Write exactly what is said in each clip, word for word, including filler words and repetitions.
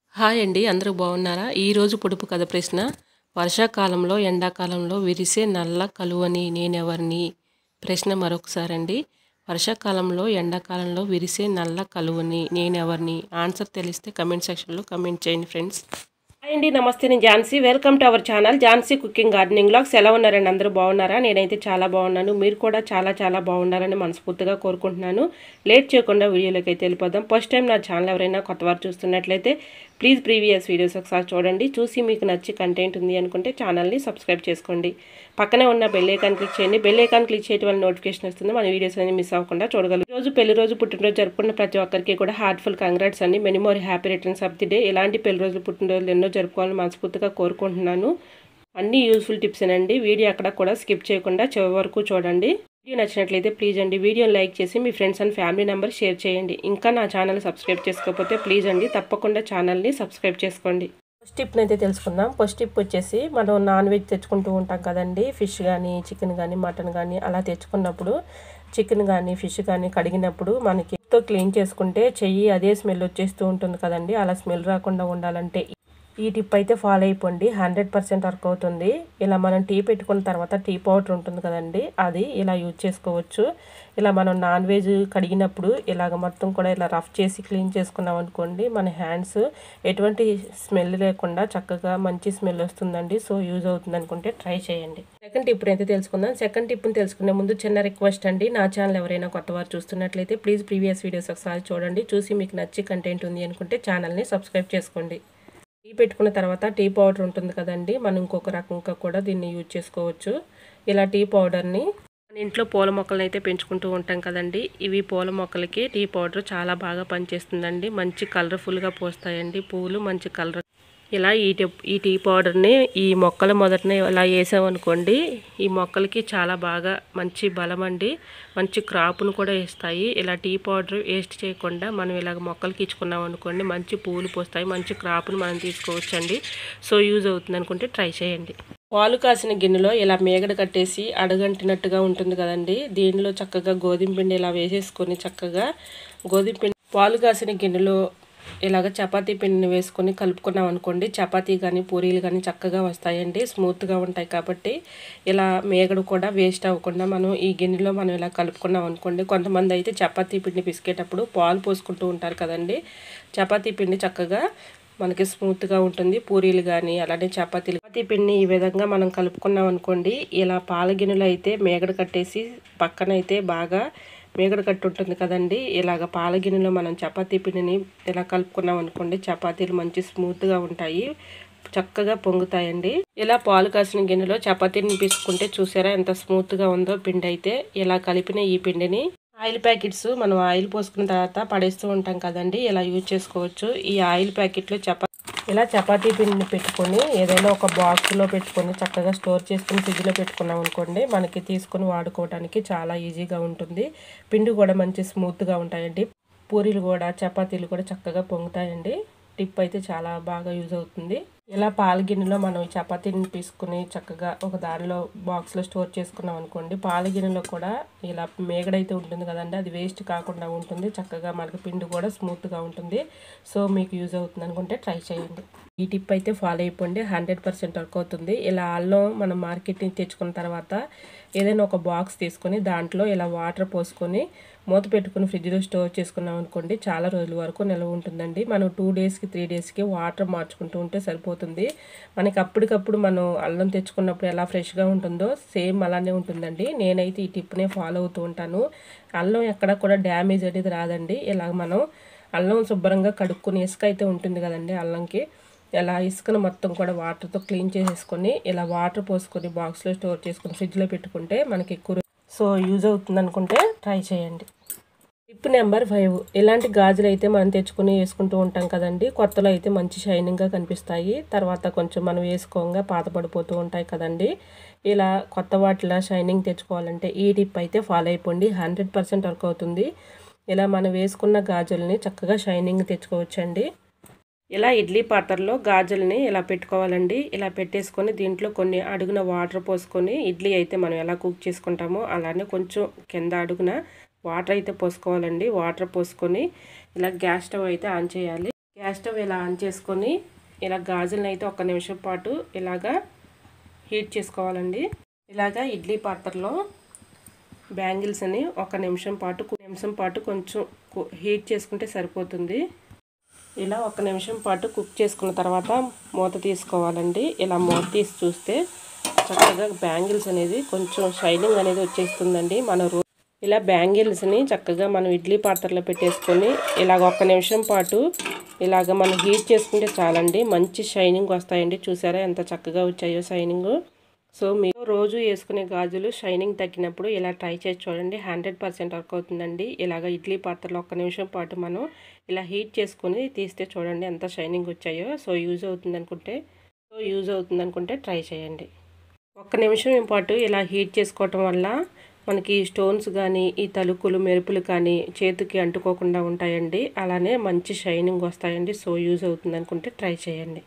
Hi అండి, అందరూ బాగున్నారా? ఈరోజు పొడుపు కథ ప్రశ్న. వర్షాకాలంలో ఎండాకాలంలో విరిసే నల్ల కలువని నేనెవరిని? ప్రశ్న మరొకసారండి. వర్షాకాలంలో ఎండాకాలంలో విరిసే నల్ల కలువని నేనెవరిని? ఆన్సర్ తెలిస్తే కమెంట్ సెక్షన్లో కమెంట్ చేయండి ఫ్రెండ్స్. హాయ్ అండి, నమస్తే. నేను Jhansi. Welcome to our channel Jhansi cooking gardening vlogs. ఎలా ఉన్నారండి? అందరూ బాగున్నారా? నేనైతే చాలా బాగున్నాను. మీరు కూడా చాలా చాలా బాగున్నారని మనస్ఫూర్తిగా కోరుకుంటున్నాను. లేట్ చేయకుండా వీడియోలోకి అయితే వెళ్ళిపోదాం. ఫస్ట్ టైం నా ఛానల్ ఎవరైనా కొత్త వారు చూస్తున్నట్లయితే ప్లీజ్ ప్రీవియస్ వీడియోస్ ఒకసారి చూడండి. చూసి మీకు నచ్చి కంటెంట్ ఉంది అనుకుంటే ఛానల్ని సబ్స్క్రైబ్ చేసుకోండి. పక్కనే ఉన్న బెల్ ఐకాన్ క్లిక్ చేయండి. బెల్ ఐకాన్ క్లిక్ చేయడం వల్ల నోటిఫికేషన్ వస్తుంది. మన వీడియోస్ అన్ని మిస్ అవ్వకుండా చూడగలరు. ఈరోజు పెళ్లి రోజు పుట్టినరోజు జరుపుకున్న ప్రతి ఒక్కరికి కూడా హార్ట్ఫుల్ కంగ్రాట్స్ అండి. Many more happy returns of the day. ఇలాంటి పెళ్లి రోజులు పుట్టినరోజులు ఎన్నో జరుపుకోవాలని మనస్ఫూర్తిగా కోరుకుంటున్నాను. అన్ని యూస్ఫుల్ టిప్స్ అండి. వీడియో అక్కడ కూడా స్కిప్ చేయకుండా చివరి వరకు చూడండి. వీడియో నచ్చినట్లయితే ప్లీజ్ అండి వీడియోని లైక్ చేసి మీ friends and family members share చేయండి. ఇంకా నా ఛానల్ సబ్స్క్రైబ్ చేసుకోకపోతే ప్లీజ్ అండి తప్పకుండా ఛానల్ని సబ్స్క్రైబ్ చేసుకోండి. ఫస్ట్ టిప్ని అయితే తెలుసుకుందాం. ఫస్ట్ టిప్ వచ్చేసి, మనం నాన్ వెజ్ తెచ్చుకుంటూ ఉంటాం కదండి. ఫిష్ కానీ చికెన్ కానీ మటన్ కానీ అలా తెచ్చుకున్నప్పుడు చికెన్ కానీ ఫిష్ కానీ కడిగినప్పుడు మనకి తో క్లీన్ చేసుకుంటే చెయ్యి అదే స్మెల్ వచ్చేస్తూ ఉంటుంది కదండి. అలా స్మెల్ రాకుండా ఉండాలంటే ఈ టిప్ అయితే ఫాలో అయిపోండి. హండ్రెడ్ పర్సెంట్ వర్క్ అవుతుంది. ఇలా మనం టీ పెట్టుకున్న తర్వాత టీ పౌడర్ ఉంటుంది కదండి, అది ఇలా యూజ్ చేసుకోవచ్చు. ఇలా మనం నాన్ వెజ్ కడిగినప్పుడు ఇలాగ మొత్తం కూడా ఇలా రఫ్ చేసి క్లీన్ చేసుకున్నాం అనుకోండి, మన హ్యాండ్స్ ఎటువంటి స్మెల్ లేకుండా చక్కగా మంచి స్మెల్ వస్తుందండి. సో యూజ్ అవుతుంది అనుకుంటే ట్రై చేయండి. సెకండ్ టిప్ అయితే తెలుసుకుందాం. సెకండ్ టిప్ని తెలుసుకునే ముందు చిన్న రిక్వెస్ట్ అండి. నా ఛానల్ ఎవరైనా కొత్త వారు చూస్తున్నట్లయితే ప్లీజ్ ప్రీవియస్ వీడియోస్ ఒకసారి చూడండి. చూసి మీకు నచ్చి కంటెంట్ ఉంది అనుకుంటే ఛానల్ని సబ్స్క్రైబ్ చేసుకోండి. టీ పెట్టుకున్న తర్వాత టీ పౌడర్ ఉంటుంది కదండి, మనం ఇంకొక రకంగా కూడా దీన్ని యూజ్ చేసుకోవచ్చు. ఇలా టీ పౌడర్ని మన ఇంట్లో పూల మొక్కలను అయితే పెంచుకుంటూ ఉంటాం కదండి. ఇవి పూల మొక్కలకి టీ పౌడర్ చాలా బాగా పనిచేస్తుందండి. మంచి కలర్ఫుల్గా పోస్తాయండి పూలు, మంచి కలర్. ఇలా ఈ టీ ఈ టీ పౌడర్ని ఈ మొక్కల మొదటనే ఇలా వేసామనుకోండి, ఈ మొక్కలకి చాలా బాగా మంచి బలం అండి. మంచి క్రాప్ను కూడా వేస్తాయి. ఇలా టీ పౌడర్ వేస్ట్ చేయకుండా మనం ఇలాగ మొక్కలకి ఇచ్చుకున్నాం అనుకోండి, మంచి పూలు పోస్తాయి, మంచి క్రాప్ను మనం తీసుకోవచ్చండి. సో యూజ్ అవుతుంది అనుకుంటే ట్రై చేయండి. పాలు కాసిన గిన్నెలో ఇలా మేగడ కట్టేసి అడగంటినట్టుగా ఉంటుంది కదండి. దీనిలో చక్కగా గోధుమ పిండి ఇలా వేసేసుకొని చక్కగా గోధుమ పిండి పాలు కాసిన గిన్నెలో ఇలాగ చపాతీ పిండిని వేసుకొని కలుపుకున్నాం అనుకోండి, చపాతీ కానీ పూరీలు కానీ చక్కగా వస్తాయండి. స్మూత్గా ఉంటాయి కాబట్టి ఇలా మేగడు కూడా వేస్ట్ అవ్వకుండా మనం ఈ గిన్నెలో మనం ఇలా కలుపుకున్నాం అనుకోండి. కొంతమంది అయితే చపాతీ పిండి పిసికేటప్పుడు పాలు పోసుకుంటూ ఉంటారు కదండి. చపాతీ పిండి చక్కగా మనకి స్మూత్గా ఉంటుంది. పూరీలు కానీ అలానే చపాతీలు చపాతీ పిండిని ఈ విధంగా మనం కలుపుకున్నాం అనుకోండి, ఇలా పాల గిన్నెలో అయితే మేగడ కట్టేసి పక్కన అయితే బాగా మేగడ కట్టు ఉంటుంది కదండి. ఇలాగ పాల గిన్నెలో మనం చపాతీ పిండిని ఇలా కలుపుకున్నాం అనుకోండి, చపాతీలు మంచి స్మూత్గా ఉంటాయి, చక్కగా పొంగుతాయండి. ఇలా పాలు కాసిన గిన్నెలో చపాతీని పీసుకుంటే చూసారా ఎంత స్మూత్గా ఉందో పిండి అయితే. ఇలా కలిపిన ఈ పిండిని ఆయిల్ ప్యాకెట్స్ మనం ఆయిల్ పోసుకున్న తర్వాత పడేస్తూ ఉంటాం కదండి, ఇలా యూజ్ చేసుకోవచ్చు. ఈ ఆయిల్ ప్యాకెట్లో చపా ఇలా చపాతీ పిండిని పెట్టుకొని ఏదైనా ఒక బాక్స్లో పెట్టుకొని చక్కగా స్టోర్ చేసుకుని ఫ్రిడ్జ్లో పెట్టుకున్నాం అనుకోండి, మనకి తీసుకొని వాడుకోవడానికి చాలా ఈజీగా ఉంటుంది. పిండి కూడా మంచి స్మూత్గా ఉంటాయండి. పూరీలు కూడా చపాతీలు కూడా చక్కగా పొంగుతాయండి. టిప్ అయితే చాలా బాగా యూజ్ అవుతుంది. ఇలా పాల గిన్నెలో మనం చపాతీని తీసుకుని చక్కగా ఒక దానిలో బాక్స్లో స్టోర్ చేసుకున్నాం అనుకోండి, పాల గిన్నెలో కూడా ఇలా మేగడైతే ఉంటుంది కదండి, అది వేస్ట్ కాకుండా ఉంటుంది. చక్కగా మనకి పిండి కూడా స్మూత్గా ఉంటుంది. సో మీకు యూజ్ అవుతుంది అనుకుంటే ట్రై చేయండి. ఈ టిప్ అయితే ఫాలో అయిపోండి. హండ్రెడ్ పర్సెంట్ వర్క్ అవుతుంది. ఇలా అల్లం మనం మార్కెట్ నుంచి తెచ్చుకున్న తర్వాత ఏదైనా ఒక బాక్స్ తీసుకొని దాంట్లో ఇలా వాటర్ పోసుకొని మూత పెట్టుకుని ఫ్రిడ్జ్లో స్టోర్ చేసుకున్నాం అనుకోండి, చాలా రోజుల వరకు నిల్వ ఉంటుందండి. మనం టూ డేస్కి త్రీ డేస్కి వాటర్ మార్చుకుంటూ ఉంటే సరిపోతుంది. మనకి అప్పటికప్పుడు మనం అల్లం తెచ్చుకున్నప్పుడు ఎలా ఫ్రెష్గా ఉంటుందో సేమ్ అలానే ఉంటుందండి. నేనైతే ఈ టిప్నే ఫాలో అవుతూ ఉంటాను. అల్లం ఎక్కడ కూడా డ్యామేజ్ అనేది రాదండి. ఇలా మనం అల్లం శుభ్రంగా కడుక్కొని ఇసుక అయితే ఉంటుంది కదండి అల్లంకి, ఇలా ఇసుకను మొత్తం కూడా వాటర్తో క్లీన్ చేసేసుకొని ఇలా వాటర్ పోసుకొని బాక్స్లో స్టోర్ చేసుకొని ఫ్రిడ్జ్లో పెట్టుకుంటే మనకి ఎక్కువ సో యూజ్ అవుతుంది అనుకుంటే ట్రై చేయండి. Tip number five. ఇలాంటి గాజులు అయితే మనం తెచ్చుకుని వేసుకుంటూ ఉంటాం కదండి. కొత్తలో అయితే మంచి షైనింగ్గా కనిపిస్తాయి, తర్వాత కొంచెం మనం వేసుకోగా పాత పడిపోతూ ఉంటాయి కదండి. ఇలా కొత్త వాటిలో షైనింగ్ తెచ్చుకోవాలంటే ఈ టిప్ అయితే ఫాలో అయిపోండి. హండ్రెడ్ పర్సెంట్ వర్క్ అవుతుంది. ఇలా మనం వేసుకున్న గాజుల్ని చక్కగా షైనింగ్ తెచ్చుకోవచ్చండి. ఇలా ఇడ్లీ పాత్రలో గాజుల్ని ఇలా పెట్టుకోవాలండి. ఇలా పెట్టేసుకొని దీంట్లో కొన్ని అడుగున వాటర్ పోసుకొని ఇడ్లీ అయితే మనం ఎలా కుక్ చేసుకుంటామో అలానే కొంచెం కింద అడుగున వాటర్ అయితే పోసుకోవాలండి. వాటర్ పోసుకొని ఇలా గ్యాస్ స్టవ్ అయితే ఆన్ చేయాలి. గ్యాస్ స్టవ్ ఇలా ఆన్ చేసుకొని ఇలా గాజులను అయితే ఒక నిమిషం పాటు ఇలాగా హీట్ చేసుకోవాలండి. ఇలాగా ఇడ్లీ పాత్రలో బ్యాంగిల్స్ని ఒక నిమిషం పాటు నిమిషం పాటు కొంచెం హీట్ చేసుకుంటే సరిపోతుంది. ఇలా ఒక నిమిషం పాటు కుక్ చేసుకున్న తర్వాత మూత తీసుకోవాలండి. ఇలా మూత తీసి చూస్తే చక్కగా బ్యాంగిల్స్ అనేది కొంచెం షైనింగ్ అనేది వచ్చేస్తుందండి. మన రో ఇలా బ్యాంగిల్స్ని చక్కగా మనం ఇడ్లీ పాత్రలో పెట్టేసుకొని ఇలాగ ఒక్క నిమిషం పాటు ఇలాగ మనం హీట్ చేసుకుంటే చాలండి, మంచి షైనింగ్ వస్తాయండి. చూసారా ఎంత చక్కగా వచ్చాయో షైనింగ్. సో మీరు రోజు వేసుకునే గాజులు షైనింగ్ తగ్గినప్పుడు ఇలా ట్రై చేసి చూడండి, హండ్రెడ్ పర్సెంట్ వర్క్ అవుతుందండి. ఇలాగ ఇడ్లీ పాత్రలో ఒక్క నిమిషం పాటు మనం ఇలా హీట్ చేసుకొని తీస్తే చూడండి ఎంత షైనింగ్ వచ్చాయో. సో యూజ్ అవుతుంది అనుకుంటే సో యూజ్ అవుతుంది అనుకుంటే ట్రై చేయండి. ఒక్క నిమిషం పాటు ఇలా హీట్ చేసుకోవటం వల్ల మనకి స్టోన్స్ కానీ ఈ తలుకులు మెరుపులు కానీ చేతికి అంటుకోకుండా ఉంటాయండి. అలానే మంచి షైనింగ్ వస్తాయండి. సో యూజ్ అవుతుంది అనుకుంటే ట్రై చేయండి.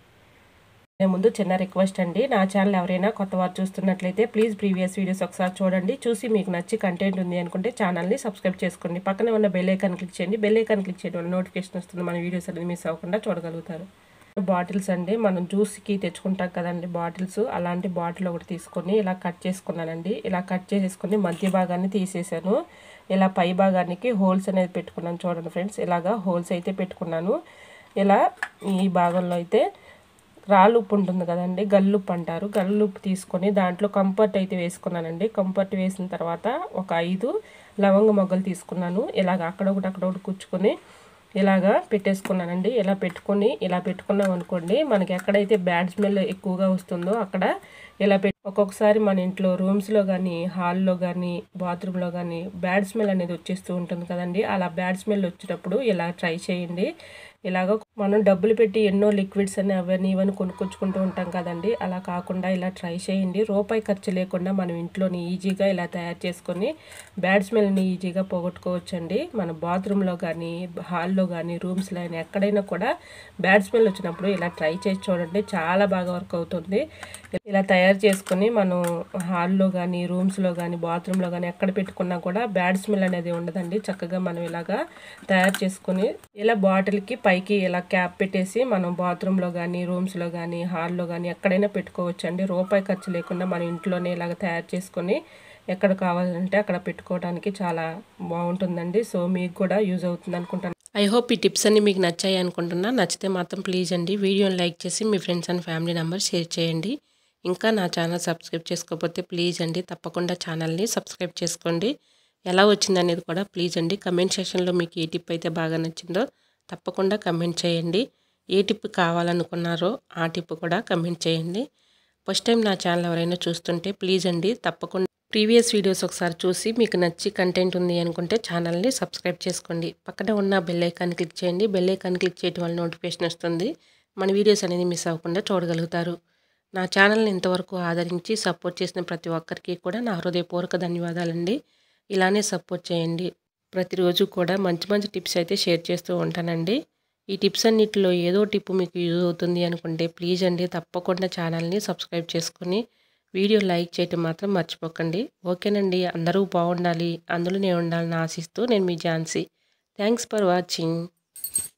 ముందు చిన్న రిక్వెస్ట్ అండి, నా ఛానల్ ఎవరైనా కొత్త వారు చూస్తున్నట్లయితే ప్లీజ్ ప్రీవియస్ వీడియోస్ ఒకసారి చూడండి. చూసి మీకు నచ్చి కంటెంట్ ఉంది అనుకుంటే ఛానల్ని సబ్స్క్రైబ్ చేసుకోండి. పక్కనే ఉన్న బెల్ ఐకాన్ క్లిక్ చేయండి. బెల్ ఐకాన్ క్లిక్ చేయడం వల్ల నోటిఫికేషన్ వస్తుంది, మన వీడియోస్ అనేది మిస్ అవ్వకుండా చూడగలుగుతారు. బాటిల్స్ అండి, మనం జ్యూస్కి తెచ్చుకుంటాం కదండి బాటిల్స్, అలాంటి బాటిల్ ఒకటి తీసుకొని ఇలా కట్ చేసుకున్నానండి. ఇలా కట్ చేసేసుకొని మధ్య భాగాన్ని తీసేసాను. ఇలా పై భాగానికి హోల్స్ అనేది పెట్టుకున్నాను. చూడండి ఫ్రెండ్స్, ఇలాగా హోల్స్ అయితే పెట్టుకున్నాను. ఇలా ఈ భాగంలో అయితే రాళ్ళు ఉప్పు ఉంటుంది కదండి, గల్లుప్పు అంటారు, గల్లుప్పు తీసుకొని దాంట్లో కంఫర్ట్ అయితే వేసుకున్నానండి. కంఫర్ట్ వేసిన తర్వాత ఒక ఐదు లవంగ మొగ్గలు తీసుకున్నాను. ఇలాగ అక్కడొకటి అక్కడొకటి కూర్చుకొని ఇలాగా పెట్టేసుకున్నానండి. ఇలా పెట్టుకొని ఇలా పెట్టుకున్నాం అనుకోండి, మనకి ఎక్కడైతే బ్యాడ్ స్మెల్ ఎక్కువగా వస్తుందో అక్కడ ఇలా పెట్టి ఒక్కొక్కసారి మన ఇంట్లో రూమ్స్లో కానీ హాల్లో కానీ బాత్రూంలో కానీ బ్యాడ్ స్మెల్ అనేది వచ్చేస్తూ ఉంటుంది కదండి. అలా బ్యాడ్ స్మెల్ వచ్చేటప్పుడు ఇలా ట్రై చేయండి. ఇలాగ మనం డబ్బులు పెట్టి ఎన్నో లిక్విడ్స్ అని అవన్నీ ఇవన్నీ కొనుక్కొచ్చుకుంటూ ఉంటాం కదండి, అలా కాకుండా ఇలా ట్రై చేయండి. రూపాయి ఖర్చు లేకుండా మనం ఇంట్లోని ఈజీగా ఇలా తయారు చేసుకొని బ్యాడ్ స్మెల్ని ఈజీగా పోగొట్టుకోవచ్చండి. మన బాత్రూంలో కానీ హాల్లో కానీ రూమ్స్లో కానీ ఎక్కడైనా కూడా బ్యాడ్ స్మెల్ వచ్చినప్పుడు ఇలా ట్రై చేసి చూడండి, చాలా బాగా వర్క్ అవుతుంది. ఇలా తయారు చేసుకొని మనం హాల్లో కానీ రూమ్స్లో కానీ బాత్రూంలో కానీ ఎక్కడ పెట్టుకున్నా కూడా బ్యాడ్ స్మెల్ అనేది ఉండదండి. చక్కగా మనం ఇలాగా తయారు చేసుకొని ఇలా బాటిల్కి పైకి ఇలా క్యాప్ పెట్టేసి మనం బాత్రూంలో కానీ రూమ్స్లో కానీ హాల్లో కానీ ఎక్కడైనా పెట్టుకోవచ్చు అండి. రూపాయి ఖర్చు లేకుండా మన ఇంట్లోనే ఇలాగ తయారు చేసుకొని ఎక్కడ కావాలంటే అక్కడ పెట్టుకోవడానికి చాలా బాగుంటుందండి. సో మీకు కూడా యూజ్ అవుతుంది అనుకుంటాను. ఐ హోప్ ఈ టిప్స్ అన్ని మీకు నచ్చాయి అనుకుంటున్నా. నచ్చితే మాత్రం ప్లీజ్ అండి వీడియోని లైక్ చేసి మీ friends and family members share చేయండి. ఇంకా నా ఛానల్ సబ్స్క్రైబ్ చేసుకోకపోతే ప్లీజ్ అండి తప్పకుండా ఛానల్ని సబ్స్క్రైబ్ చేసుకోండి. ఎలా వచ్చిందనేది కూడా ప్లీజ్ అండి కమెంట్ సెక్షన్లో మీకు ఏ టిప్ అయితే బాగా నచ్చిందో తప్పకుండా కమెంట్ చేయండి. ఏ టిప్ కావాలనుకున్నారో ఆ టిప్ కూడా కమెంట్ చేయండి. ఫస్ట్ టైం నా ఛానల్ ఎవరైనా చూస్తుంటే ప్లీజ్ అండి తప్పకుండా ప్రీవియస్ వీడియోస్ ఒకసారి చూసి మీకు నచ్చి కంటెంట్ ఉంది అనుకుంటే ఛానల్ని సబ్స్క్రైబ్ చేసుకోండి. పక్కన ఉన్న బెల్ ఐకాన్ క్లిక్ చేయండి. బెల్ ఐకాన్ క్లిక్ చేయడం వల్ల నోటిఫికేషన్ వస్తుంది, మన వీడియోస్ అనేది మిస్ అవ్వకుండా చూడగలుగుతారు. నా ఛానల్ని ఇంతవరకు ఆదరించి సపోర్ట్ చేసిన ప్రతి ఒక్కరికి కూడా నా హృదయపూర్వక ధన్యవాదాలండి. ఇలానే సపోర్ట్ చేయండి. ప్రతిరోజు కూడా మంచి మంచి టిప్స్ అయితే షేర్ చేస్తూ ఉంటానండి. ఈ టిప్స్ అన్నిటిలో ఏదో టిప్ మీకు యూజ్ అవుతుంది అనుకుంటే ప్లీజ్ అండి తప్పకుండా ఛానల్ని సబ్స్క్రైబ్ చేసుకొని వీడియో లైక్ చేయటం మాత్రం మర్చిపోకండి. ఓకేనండి, అందరూ బాగుండాలి, అందులో నేను ఉండాలని ఆశిస్తూ నేను మీ ఝాన్సీ. Thanks for watching.